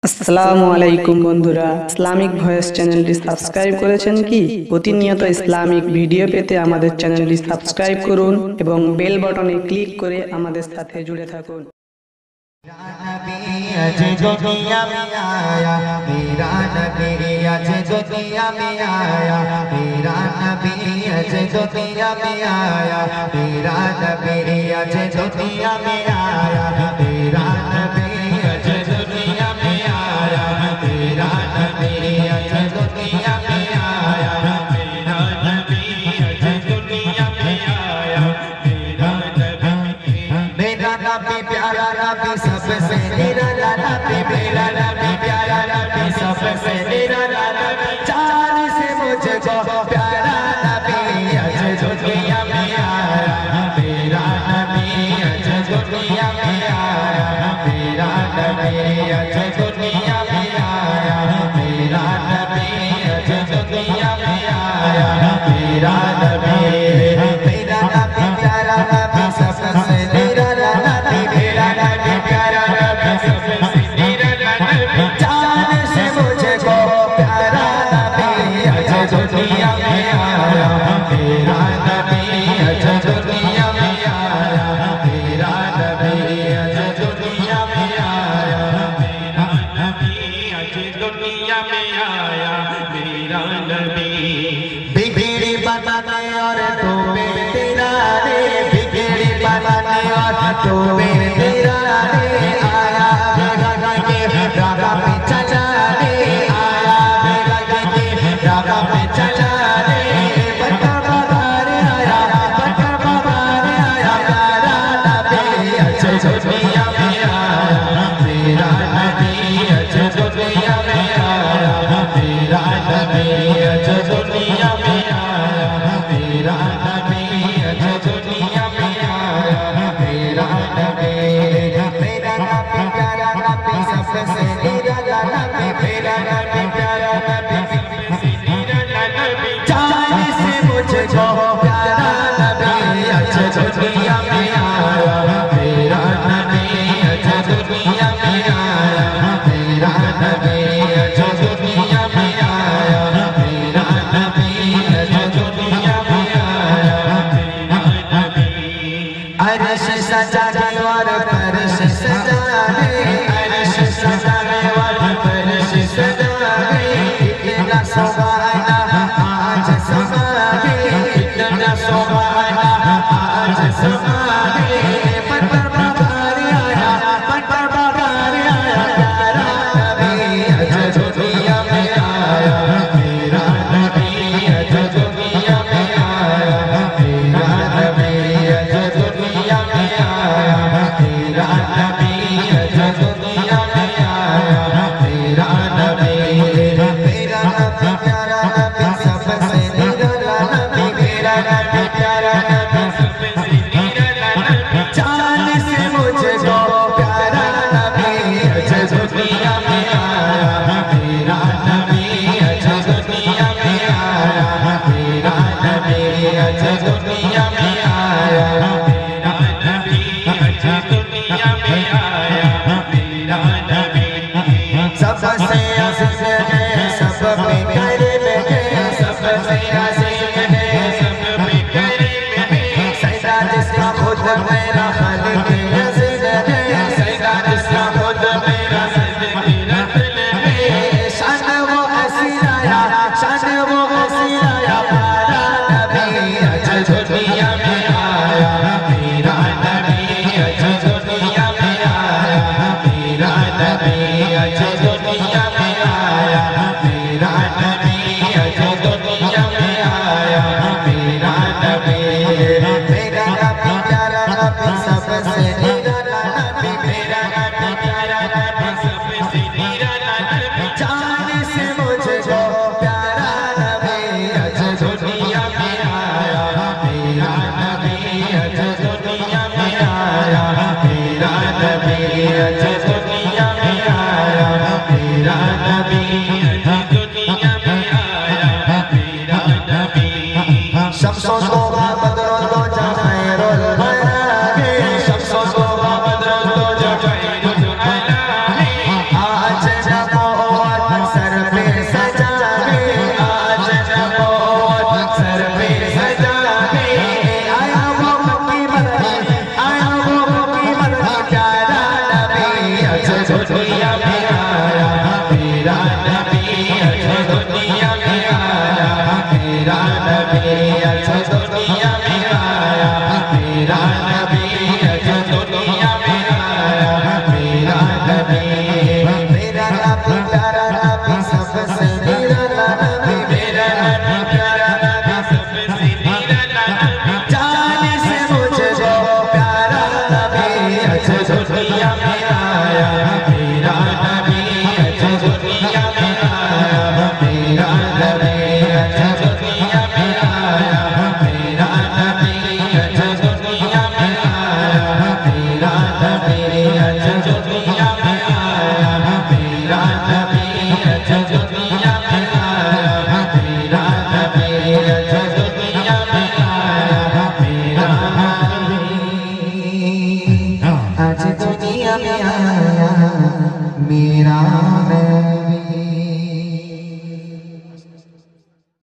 আসসালামু আলাইকুম বন্ধুরা, ইসলামিক ভয়েস চ্যানেলটি সাবস্ক্রাইব করেছেন কি? প্রতিনিয়ত ইসলামিক ভিডিও পেতে আমাদের চ্যানেলটি সাবস্ক্রাইব করুন এবং বেল বাটনে ক্লিক করে আমাদের সাথে জুড়ে থাকুন। सबसे निराला नबी, मेरा नबी प्यारा नबी, सबसे निराला नबी, जान से मुझको प्यारा नबी, अज दुनिया में आया मेरा नबी, अज दुनिया में आया मेरा नबी, अज दुनिया में आया मेरा नबी, अज दुनिया में आया मेरा नबी, मेरा नबी प्यारा नबी, सबसे निराला नबी, मेरा नबी प्यारा नबी, सबसे निराला नबी, जान से मुझको प्यारा नबी, अज दुनिया में आया मेरा नबी, अज दुनिया में आया मेरा नबी, अज दुनिया में आया मेरा नबी, अज दुनिया में आया मेरा नबी। बिगड़ी बनाने और तुम्हें तेरा रे, बिगड़ी बनाने और तुम्हें तेरा रे, आया मेरा के रागा पे चला रे, आया मेरा के रागा पे चला रे, बता बगार आया, बता बगार आया मेरा नबी, अज दुनिया में आया मेरा नबी, अज दुनिया में आया मेरा नबी, अज दुनिया में आया मेरा नबी, अज दुनिया में आया मेरा नबी, मेरा नबी प्यारा नबी, सबसे निराला नबी, मेरा नबी प्यारा नबी, सबसे निराला नबी, जान से मुझको प्यारा नबी, अज दुनिया में आया मेरा नबी, अज दुनिया में आया मेरा नबी, अज दुनिया में आया मेरा नबी, अज दुनिया में आया मेरा नबी। अर्श सजा के और फर्श सजा गए, अर्श सजा के और फर्श सजा गए, इतना सुभाना आज समा गए, इतना सुभाना आज समा गए, मन पर बहार आया, मन पर बहार आया प्यारा नबी, अज दुनिया में आया मेरा नबी, अज दुनिया में आया मेरा नबी, अज दुनिया में आया मेरा नबी, अज दुनिया में आया मेरा नबी, मेरा नबी प्यारा नबी, सबसे निराला नबी, मेरा नबी प्यारा नबी, सबसे निराला नबी, जान से मुझको प्यारा नबी, अज दुनिया में आया मेरा नबी, अज दुनिया में आया मेरा नबी, अज दुनिया में आया मेरा नबी, अज दुनिया में आया मेरा नबी, सबसे अज़ीज़ है सब पे करीम है, सबसे अज़ीज़ है सब पे करीम है, सैयदा जिसका खुद मेरा खालिक अज़ीज़ है, सैयदा जिसका खुद मेरा खालिक रसूल है, शान वो ऐसी लाया, शान वो ऐसी लाया प्यारा नबी, अज दुनिया में आया मेरा नबी, अज दुनिया में आया मेरा नबी, अज दुनिया में आया मेरा नबी, अज दुनिया में आया मेरा नबी, मेरा नबी प्यारा नबी, सबसे निराला नबी, मेरा नबी प्यारा नबी, सबसे निराला नबी, जान से मुझको प्यारा नबी, अज दुनिया में आया मेरा नबी, अज दुनिया में आया मेरा नबी, अज दुनिया में आया मेरा नबी, अज दुनिया में आया मेरा नबी, शम्सो सोबा बदरो तो खैरुल बराए, शम्सो सोबा बदरो तो खैरुल बराए, आज दुनिया में आया मेरा नबी आज दुनिया में आया मेरा नबी आज दुनिया में आया मेरा नबी आज दुनिया में आया मेरा नबी मेरा नबी प्यारा नबी सबसे निराला नबी मेरा नबी प्यारा नबी सबसे निराला नबी जान से मुझको प्यारा नबी आज दुनिया में आया मेरा नबी आज दुनिया में आया मेरा नबी आज दुनिया में आया मेरा नबी आज दुनिया में आया मेरा नबी आज दुनिया में आया मेरा नबी आज दुनिया में आया मेरा नबी आज दुनिया में आया मेरा नबी आज दुनिया में आया मेरा